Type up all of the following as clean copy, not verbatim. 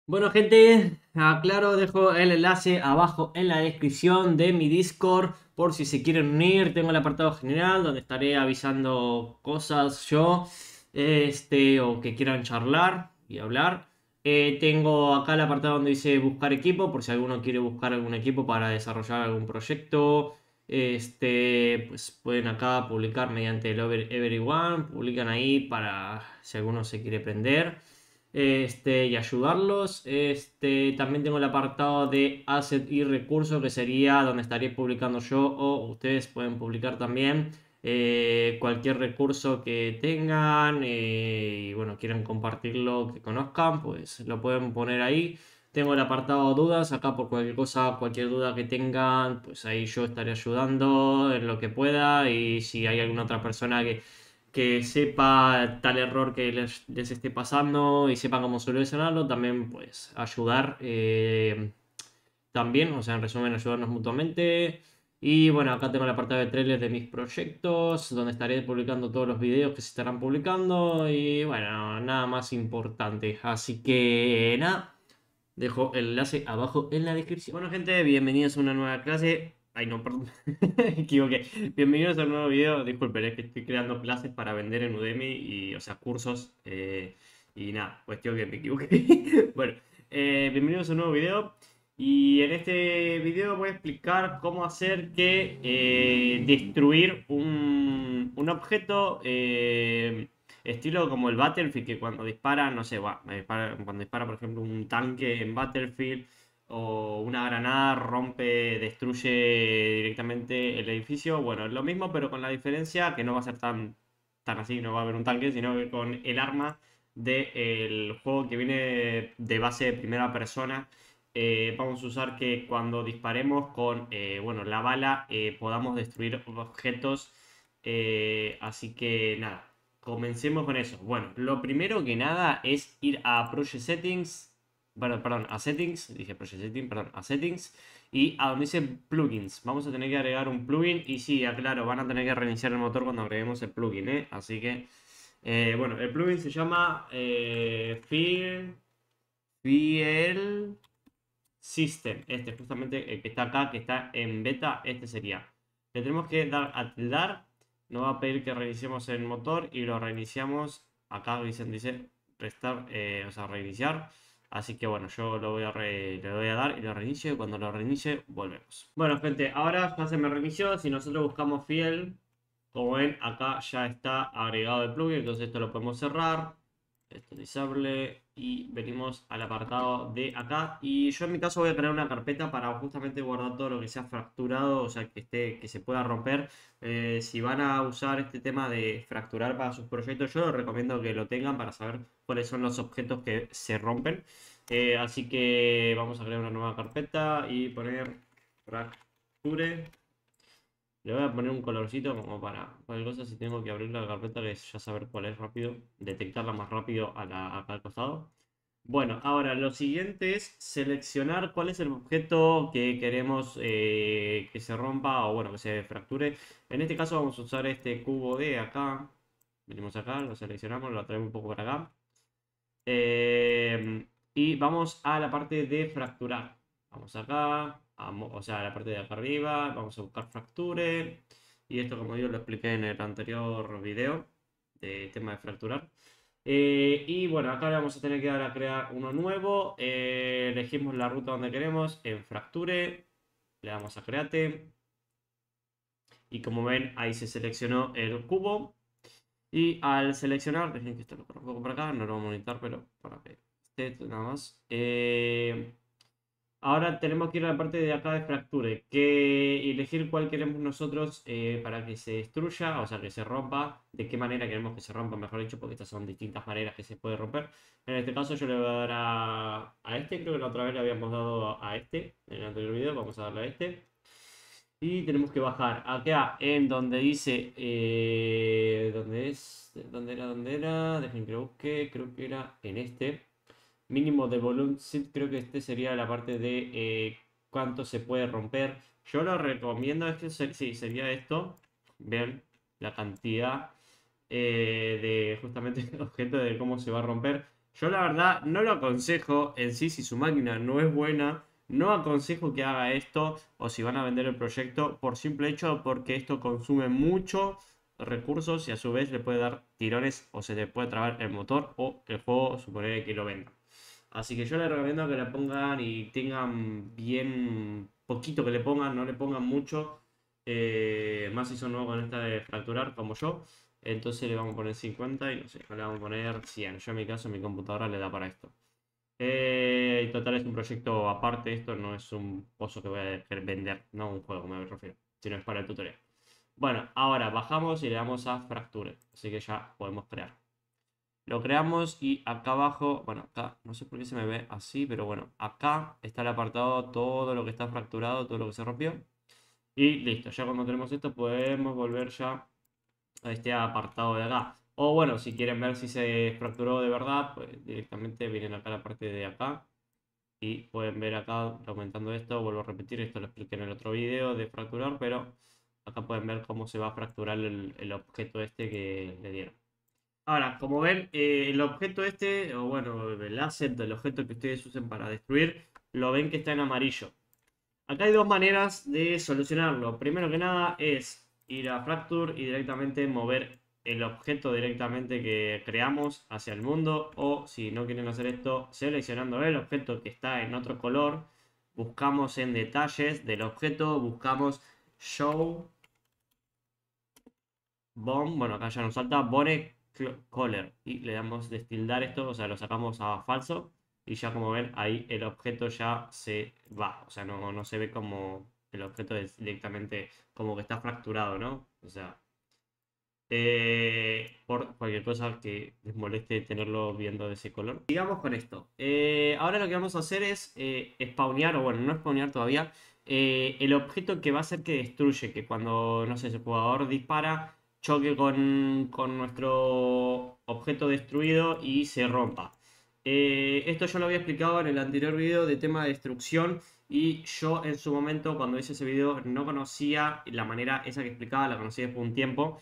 Bueno, gente, aclaro, dejo el enlace abajo en la descripción de mi Discord por si se quieren unir. Tengo el apartado general donde estaré avisando cosas yo, o que quieran charlar y hablar. Tengo acá el apartado donde dice buscar equipo, por si alguno quiere buscar algún equipo para desarrollar algún proyecto. Pues pueden acá publicar mediante el Everyone, publican ahí para si alguno se quiere prender y ayudarlos. También tengo el apartado de asset y recursos, que sería donde estaría publicando yo o ustedes pueden publicar también cualquier recurso que tengan y bueno, quieran compartirlo, que conozcan, pues lo pueden poner ahí. Tengo el apartado dudas, acá por cualquier cosa, cualquier duda que tengan, pues ahí yo estaré ayudando en lo que pueda y si hay alguna otra persona que sepa tal error que les esté pasando y sepa cómo solucionarlo, también pues ayudar también, o sea, en resumen, ayudarnos mutuamente. Y bueno, acá tengo el apartado de trailers de mis proyectos, donde estaré publicando todos los videos que se estarán publicando y bueno, nada más importante. Así que nada. Dejo el enlace abajo en la descripción. Bueno, gente, bienvenidos a una nueva clase. Ay, no, perdón. Me equivoqué. Bienvenidos a un nuevo video. Disculpen, es que estoy creando clases para vender en Udemy y, o sea, cursos. Y nada, cuestión que me equivoqué. Bueno, bienvenidos a un nuevo video. Y en este video voy a explicar cómo hacer que destruir un objeto. Estilo como el Battlefield, que cuando dispara, no sé, cuando dispara, por ejemplo, un tanque en Battlefield o una granada rompe, destruye directamente el edificio. Bueno, es lo mismo, pero con la diferencia que no va a ser tan así, no va a haber un tanque, sino que con el arma del juego que viene de base de primera persona. Vamos a usar que cuando disparemos con bueno, la bala podamos destruir objetos. Así que nada. Comencemos con eso. Bueno, lo primero que nada es ir a Project Settings. Bueno, perdón, a Settings. Dije Project Settings, perdón, a Settings. Y a donde dice Plugins. Vamos a tener que agregar un plugin. Y sí, aclaro, van a tener que reiniciar el motor cuando agreguemos el plugin, ¿eh? Así que, bueno, el plugin se llama Fiel System. Este, justamente el que está acá, que está en beta, este sería. Le tenemos que dar a tildar. Nos va a pedir que reiniciemos el motor y lo reiniciamos. Acá dice restar, o sea, reiniciar. Así que bueno, yo le voy a dar y lo reinicio. Y cuando lo reinicie, volvemos. Bueno, gente, ahora ya se me reinició. Si nosotros buscamos fiel, como ven, acá ya está agregado el plugin. Entonces esto lo podemos cerrar. Esto disable y venimos al apartado de acá. Y yo en mi caso voy a crear una carpeta para justamente guardar todo lo que sea fracturado, o sea, que se pueda romper. Si van a usar este tema de fracturar para sus proyectos, yo les recomiendo que lo tengan para saber cuáles son los objetos que se rompen. Así que vamos a crear una nueva carpeta y poner fracture. Le voy a poner un colorcito como para cualquier cosa si tengo que abrir la carpeta, que es ya saber cuál es rápido, detectarla más rápido acá al costado. Bueno, ahora lo siguiente es seleccionar cuál es el objeto que queremos que se rompa o bueno, que se fracture. En este caso vamos a usar este cubo de acá. Venimos acá, lo seleccionamos, lo traemos un poco para acá. Y vamos a la parte de fracturar. Vamos acá, o sea, a la parte de acá arriba, vamos a buscar fracture. Y esto, como yo lo expliqué en el anterior video de tema de fracturar. Y bueno, acá le vamos a tener que dar a crear uno nuevo. Elegimos la ruta donde queremos en fracture. Le damos a create. Y como ven, ahí se seleccionó el cubo. Y al seleccionar, dejen que esto lo pongo un poco por acá, no lo vamos a monitorar, pero para que esté nada más. Ahora tenemos que ir a la parte de acá de fracture, que elegir cuál queremos nosotros para que se destruya, o sea, que se rompa, de qué manera queremos que se rompa, mejor dicho, porque estas son distintas maneras que se puede romper. En este caso yo le voy a dar a este, creo que la otra vez le habíamos dado a este, en el anterior video, vamos a darle a este. Y tenemos que bajar acá en donde dice. ¿Dónde es? ¿Dónde era? ¿Dónde era? Dejen que lo busque. Creo que era en este. Mínimo de volumen. Sí, creo que este sería la parte de cuánto se puede romper. Yo lo recomiendo. Es que sí, sería esto. Vean la cantidad de justamente objeto de cómo se va a romper. Yo la verdad no lo aconsejo en sí si su máquina no es buena. No aconsejo que haga esto o si van a vender el proyecto por simple hecho porque esto consume mucho recursos y a su vez le puede dar tirones o se le puede trabar el motor o el juego suponer que lo venda. Así que yo les recomiendo que la pongan y tengan bien poquito que le pongan, no le pongan mucho. Más si son nuevos con esta de fracturar como yo. Entonces le vamos a poner 50 y no sé, le vamos a poner 100. Yo en mi caso, mi computadora le da para esto. Y total es un proyecto aparte, esto no es un pozo que voy a querer vender, no un juego me refiero, sino es para el tutorial. Bueno, ahora bajamos y le damos a Fracture, así que ya podemos crear. Lo creamos y acá abajo, bueno, acá no sé por qué se me ve así, pero bueno, acá está el apartado, todo lo que está fracturado, todo lo que se rompió. Y listo, ya cuando tenemos esto podemos volver ya a este apartado de acá. O bueno, si quieren ver si se fracturó de verdad, pues directamente vienen acá a la parte de acá. Y pueden ver acá, aumentando esto, vuelvo a repetir, esto lo expliqué en el otro video de fracturar, pero acá pueden ver cómo se va a fracturar el objeto este que le dieron. Ahora, como ven, el objeto este, o bueno, el asset del objeto que ustedes usen para destruir, lo ven que está en amarillo. Acá hay dos maneras de solucionarlo. Primero que nada es ir a Fracture y directamente mover el objeto directamente que creamos hacia el mundo. O si no quieren hacer esto, seleccionando el objeto que está en otro color, buscamos en detalles del objeto, buscamos Show Bomb, bueno, acá ya nos salta Bone Color y le damos destildar esto, o sea, lo sacamos a falso y ya como ven ahí el objeto ya se va, o sea, no se ve como el objeto es directamente como que está fracturado, ¿no? O sea, por cualquier cosa que les moleste tenerlo viendo de ese color. Sigamos con esto. Ahora lo que vamos a hacer es spawnear, o bueno, no spawnear todavía, el objeto que va a ser que destruye, que cuando, no sé, el jugador dispara, choque con nuestro objeto destruido y se rompa. Esto yo lo había explicado en el anterior video de tema de destrucción. Y yo en su momento, cuando hice ese video, no conocía la manera esa que explicaba, la conocí después de un tiempo.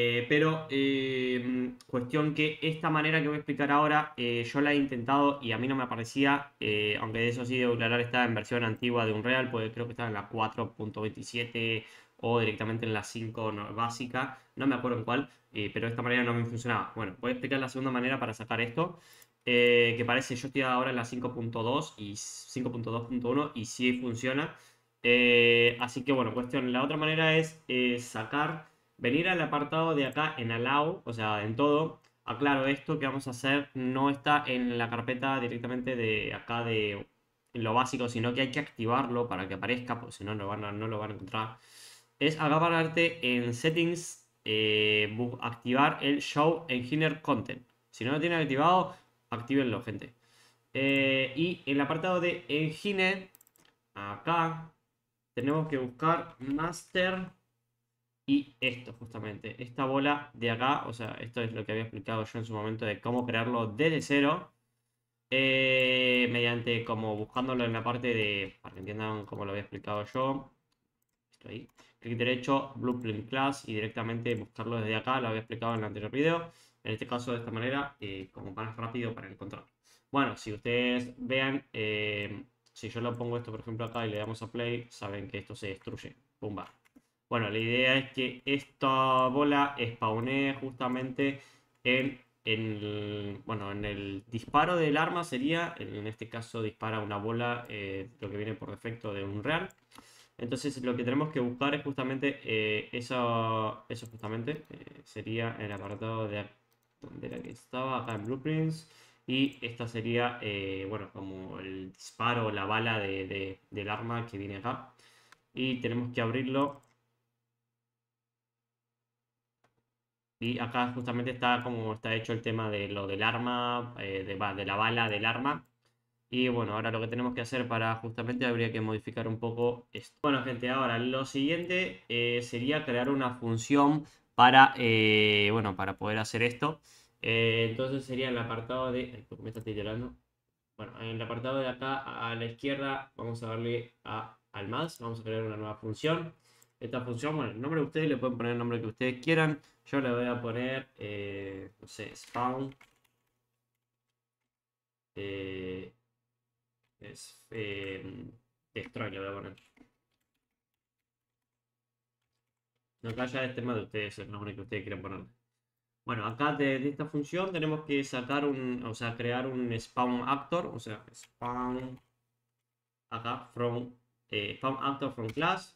Cuestión que esta manera que voy a explicar ahora, yo la he intentado y a mí no me aparecía, aunque de eso sí debo aclarar, está en versión antigua de Unreal, pues creo que estaba en la 4.27 o directamente en la 5 básica, no me acuerdo en cuál, pero de esta manera no me funcionaba. Bueno, voy a explicar la segunda manera para sacar esto, que parece, yo estoy ahora en la 5.2 y 5.2.1 y sí funciona. Así que bueno, cuestión, la otra manera es sacar venir al apartado de acá en Allow, o sea, en todo. Aclaro, esto que vamos a hacer no está en la carpeta directamente de acá de lo básico, sino que hay que activarlo para que aparezca, porque si no, no lo van a encontrar. Es acá para darte en Settings, activar el Show Engineer Content. Si no lo tienen activado, actívenlo, gente. Y en el apartado de Engine, acá tenemos que buscar Master. Y esto justamente, esta bola de acá, o sea, esto es lo que había explicado yo en su momento de cómo crearlo desde cero, mediante como buscándolo en la parte de, para que entiendan cómo lo había explicado yo, esto ahí, clic derecho, Blueprint Class y directamente buscarlo desde acá, lo había explicado en el anterior video, en este caso de esta manera, como más rápido para encontrar. Bueno, si ustedes vean, si yo lo pongo esto por ejemplo acá y le damos a play, saben que esto se destruye, pumba. Bueno, la idea es que esta bola spawnee justamente bueno, en el disparo del arma sería, en este caso dispara una bola, lo que viene por defecto de Unreal. Entonces lo que tenemos que buscar es justamente eso justamente, sería el apartado de la que estaba acá en Blueprints. Y esta sería, bueno, como el disparo, la bala del arma que viene acá. Y tenemos que abrirlo. Y acá justamente está como está hecho el tema de lo del arma, de la bala del arma. Y bueno, ahora lo que tenemos que hacer para justamente habría que modificar un poco esto. Bueno, gente, ahora lo siguiente sería crear una función para, bueno, para poder hacer esto. Entonces sería en el apartado de... Ay, ¿por qué me está titulando? Bueno, en el apartado de acá a la izquierda vamos a darle al más, vamos a crear una nueva función. Esta función, bueno, el nombre de ustedes le pueden poner el nombre que ustedes quieran. Yo le voy a poner, no sé, spawn eh, es destroy, le voy a poner. No, acá ya es tema de ustedes, es el nombre que ustedes quieren poner. Bueno, acá de esta función tenemos que sacar o sea, crear un spawn actor, o sea, spawn acá from spawn actor from class.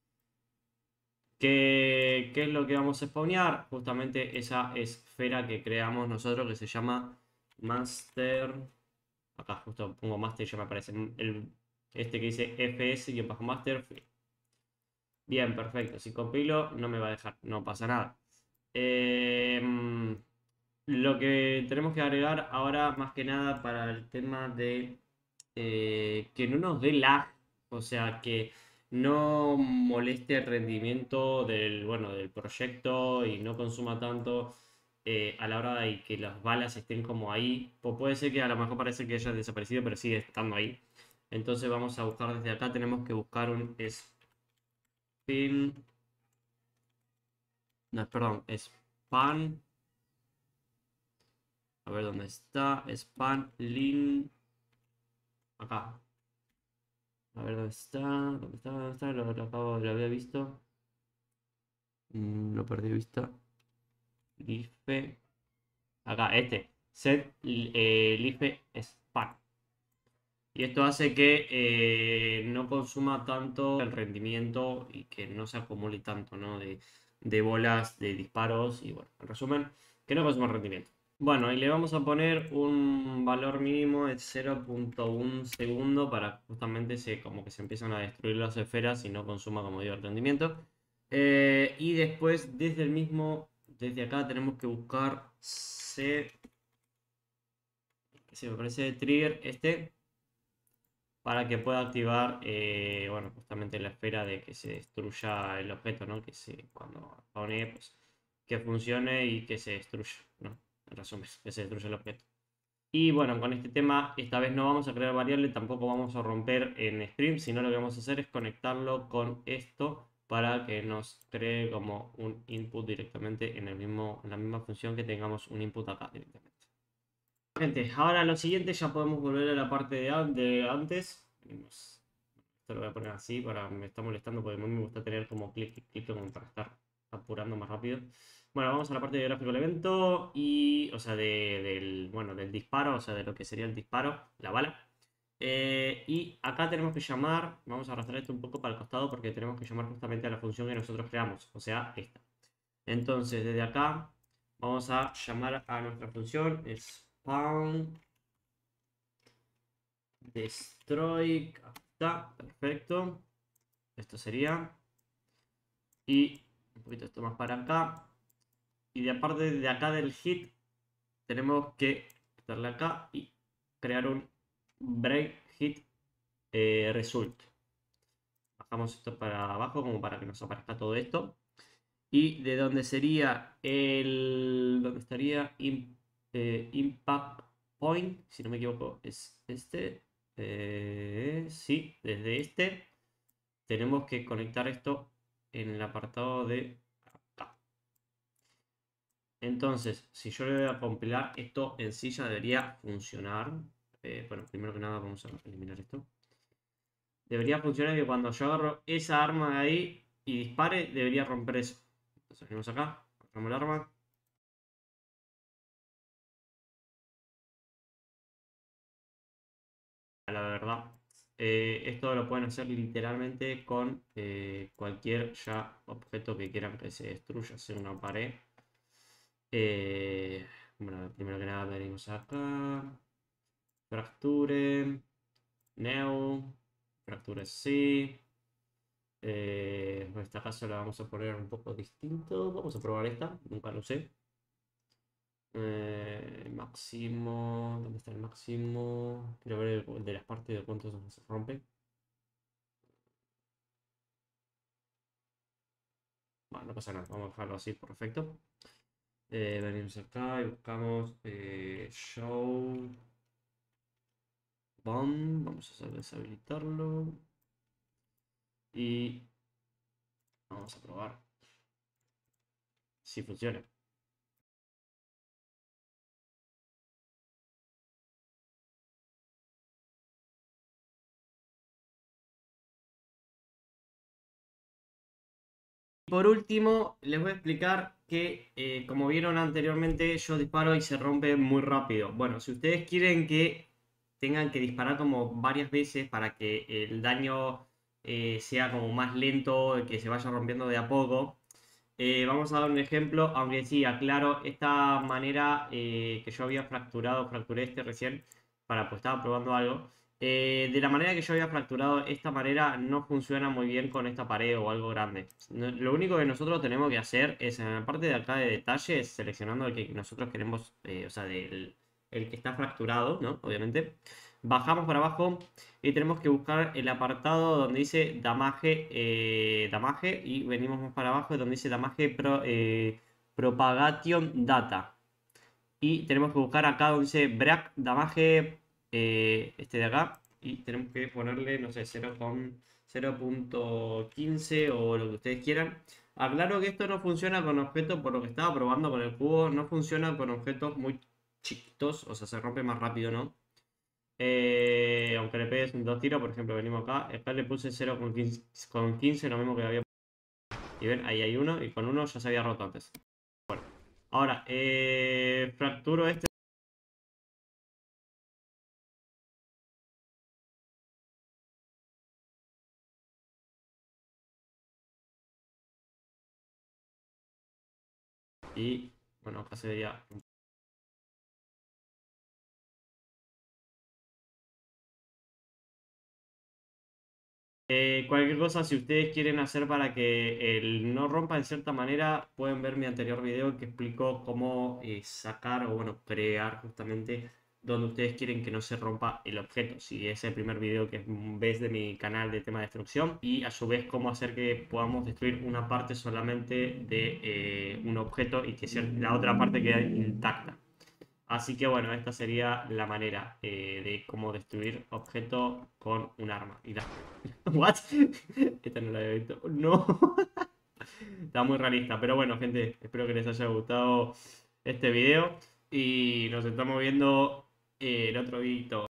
¿Qué es lo que vamos a spawnear? Justamente esa esfera que creamos nosotros que se llama master. Acá justo pongo master y ya me aparece este que dice fs y bajo master. Bien, perfecto. Si compilo no me va a dejar, no pasa nada. Lo que tenemos que agregar ahora más que nada para el tema de que no nos dé lag, o sea, que no moleste el rendimiento del, bueno, del proyecto y no consuma tanto a la hora de que las balas estén como ahí. Pues puede ser que a lo mejor parece que haya desaparecido, pero sigue estando ahí. Entonces vamos a buscar desde acá, tenemos que buscar un spin, no, perdón, span, a ver dónde está, span lin, acá. A ver dónde está, dónde está, dónde está, lo había visto. Lo perdí de vista. Life. Acá, este. Set Life Span. Y esto hace que no consuma tanto el rendimiento y que no se acumule tanto, ¿no? De bolas, de disparos. Y bueno, en resumen, que no consuma rendimiento. Bueno, y le vamos a poner un valor mínimo de 0.1 segundo para justamente como que se empiezan a destruir las esferas y no consuma, como digo, el rendimiento. Y después, desde acá tenemos que buscar que me parece trigger para que pueda activar, bueno, justamente la esfera de que se destruya el objeto, ¿no? Cuando pone, pues, que funcione y que se destruya, ¿no? En resumen, que se destruya el objeto. Y bueno, con este tema, esta vez no vamos a crear variable, tampoco vamos a romper en stream, sino lo que vamos a hacer es conectarlo con esto para que nos cree como un input directamente en la misma función que tengamos un input acá directamente. Gente, ahora lo siguiente ya podemos volver a la parte de antes. Esto lo voy a poner así me está molestando porque a mí me gusta tener como clic como para estar apurando más rápido. Bueno, vamos a la parte de gráfico del evento y, o sea, bueno, del disparo, o sea, de lo que sería el disparo, la bala. Y acá tenemos que llamar, vamos a arrastrar esto un poco para el costado porque tenemos que llamar justamente a la función que nosotros creamos, o sea, esta. Entonces, desde acá vamos a llamar a nuestra función spawn destroy. Está, perfecto. Esto sería. Y un poquito esto más para acá. Y de aparte de acá del hit, tenemos que darle acá y crear un break hit result. Bajamos esto para abajo como para que nos aparezca todo esto. Y de donde sería donde estaría impact point, si no me equivoco, es este. Sí, desde este tenemos que conectar esto en el apartado de acá. Entonces, si yo le voy a compilar, esto en sí ya debería funcionar. Bueno, primero que nada vamos a eliminar esto. Debería funcionar que cuando yo agarro esa arma de ahí y dispare, debería romper eso. Entonces venimos acá, agarramos el arma. La verdad, esto lo pueden hacer literalmente con cualquier ya objeto que quieran que se destruya, sea una pared. Bueno, primero que nada venimos acá. Fracture. Neo. Fracture sí. En este caso la vamos a poner un poco distinto. Vamos a probar esta. Nunca lo sé. Máximo. ¿Dónde está el máximo? Quiero ver el de las partes de cuántos se rompe. Bueno, no pasa nada. Vamos a dejarlo así, perfecto. Venimos acá y buscamos show bomb. Vamos a deshabilitarlo. Y vamos a probar si funciona. Por último, les voy a explicar que, como vieron anteriormente, yo disparo y se rompe muy rápido. Bueno, si ustedes quieren que tengan que disparar como varias veces para que el daño sea como más lento, que se vaya rompiendo de a poco, vamos a dar un ejemplo, aunque sí, aclaro, esta manera que yo había fracturé este recién, pues estaba probando algo. De la manera que yo había fracturado, esta manera no funciona muy bien con esta pared o algo grande. Lo único que nosotros tenemos que hacer es en la parte de acá de detalles, seleccionando el que nosotros queremos, o sea, el que está fracturado, ¿no? Obviamente. Bajamos para abajo y tenemos que buscar el apartado donde dice damage, damage y venimos más para abajo donde dice damage propagation data. Y tenemos que buscar acá donde dice break damage, este de acá. Y tenemos que ponerle, no sé, 0.15 o lo que ustedes quieran. Aclaro que esto no funciona con objetos, por lo que estaba probando con el cubo, no funciona con objetos muy chiquitos, o sea, se rompe más rápido, ¿no? Aunque le pegues dos tiros, por ejemplo, venimos acá le puse 0,15, lo mismo que había. Y ven, ahí hay uno, y con uno ya se había roto antes. Bueno, ahora, fracturo este. Y bueno, acá se veía. Cualquier cosa, si ustedes quieren hacer para que el no rompa de cierta manera, pueden ver mi anterior video que explicó cómo sacar o bueno, crear justamente donde ustedes quieren que no se rompa el objeto. Si es el primer video que ves de mi canal de tema de destrucción y a su vez cómo hacer que podamos destruir una parte solamente de un objeto y que la otra parte quede intacta. Así que bueno, esta sería la manera de cómo destruir objeto con un arma. Y la... ¿What? Esta no la había visto. No. Está muy realista. Pero bueno, gente, espero que les haya gustado este video. Y nos estamos viendo en otro video.